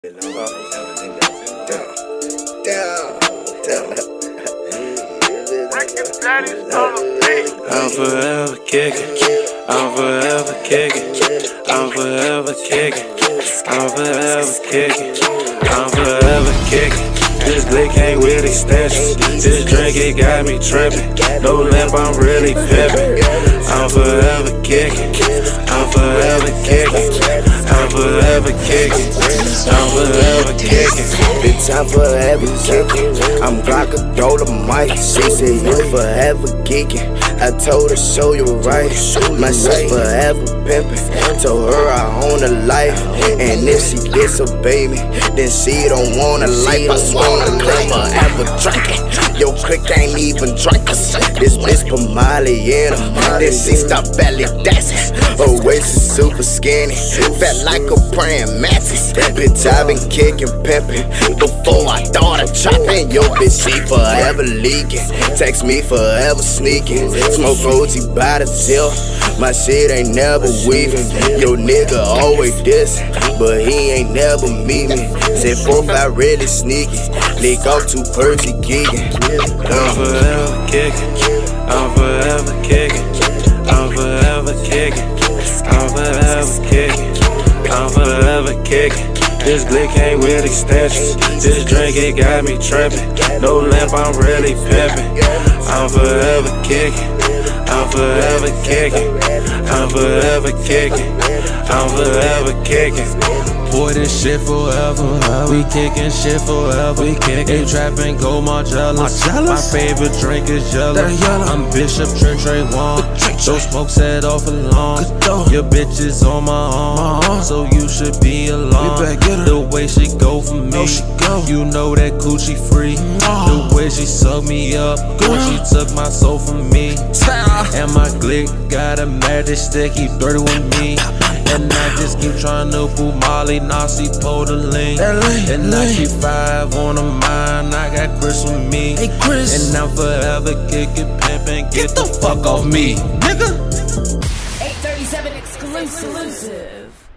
I'm forever kicking. I'm forever kicking. I'm forever kicking. I'm forever kicking. I'm forever kicking. This blick ain't with extensions. This drink, it got me tripping. No lamp, I'm really pimping. I'm forever kicking. I'm forever kicking. I'm forever kicking. I'm forever kicking. Bitch, I'm forever kicking. I'm Glock, throw the mic. She said you forever geeking. I told her show you right. My shit forever pimping. Told her I own a life, and if she disobey me, then she don't want a life. I swear I'm forever drinking. Your clique ain't even drinking. This bitch put Molly in her, then she stop belly dancing. Her waist is super skinny, fat like a praying mantis. Bitch, I been kicking, pimping before I thought of chopping. Yo, bitch, she forever leaking. Text me forever sneaking. Smoke OG by the till. My shit ain't never weaving. Yo, nigga always dissing, but he ain't never meet me. Said 4-5 really sneaky. Leak off 2 Percy geeking. I'm forever kicking. I'm forever kicking. I'm forever kicking. I'm forever kicking. I'm forever kicking. This blick ain't with extensions. This drink, it got me tripping. No lamp, I'm really pimping. I'm forever kicking. I'm forever kicking. I'm forever kicking. I'm forever kicking. Boy, this shit forever. We kickin' shit forever. They trappin' gold Margiela. My favorite drink is yellow. I'm Bishop Trey Wong. Those smoke set off alarms. Your bitch is on my arm, so you should be alarmed. The way she go for me, you know that Gucci free. The way she suck me up, when she took my soul from me. And my Glick got a magic stick, he dirty with me. And I just keep trying to pull Molly, Nazi, pull the link. And I keep 5 on the mind, I got Chris with me. And I'm forever kicking, pimping, get the fuck off me, nigga. 837 exclusive.